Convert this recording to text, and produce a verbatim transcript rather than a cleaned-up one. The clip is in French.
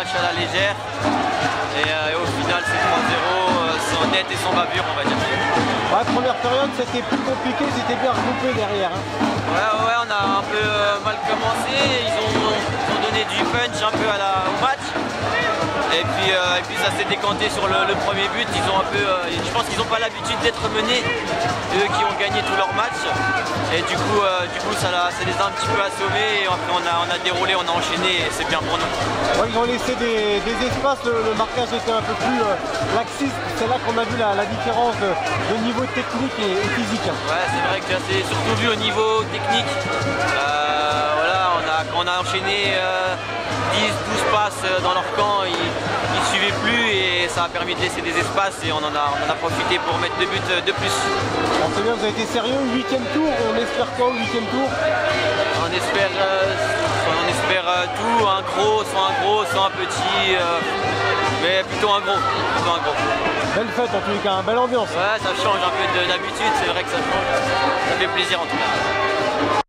match à la légère. Et, euh, et au final, c'est trois zéro, euh, sans net et sans bavure, on va dire. Ouais, première période, c'était plus compliqué, c'était bien regroupé derrière. Hein. Ouais, ouais, on a un peu euh, mal commencé. Ils ont, ils ont donné du punch un peu à la, au match. Et puis, euh, et puis ça s'est décanté sur le, le premier but. Ils ont un peu, euh, je pense qu'ils n'ont pas l'habitude d'être menés, eux qui ont gagné tous leurs matchs. Et du coup, euh, du coup ça, ça les a un petit peu assommés. Et après, on a, on a déroulé, on a enchaîné et c'est bien pour nous. Ouais, ils ont laissé des, des espaces, le, le marquage était un peu plus euh, laxiste. C'est là qu'on a vu la, la différence de, de niveau technique et, et physique. Ouais, c'est vrai que c'est surtout vu au niveau technique. Euh, voilà, on a, on a enchaîné euh, dix douze passes dans leur camp. Ils, ils suivaient plus et ça a permis de laisser des espaces et on en a, on en a profité pour mettre deux buts de plus. On sait bien, vous avez été sérieux, huitième tour, on espère quoi au huitième tour? On espère, euh, on espère euh, tout, un gros, soit un gros, soit un petit, euh, mais plutôt un gros, plutôt un gros. Belle fête en tous les cas, belle ambiance. Ouais, ça change un peu d'habitude, c'est vrai que ça change, ça fait plaisir en tout cas.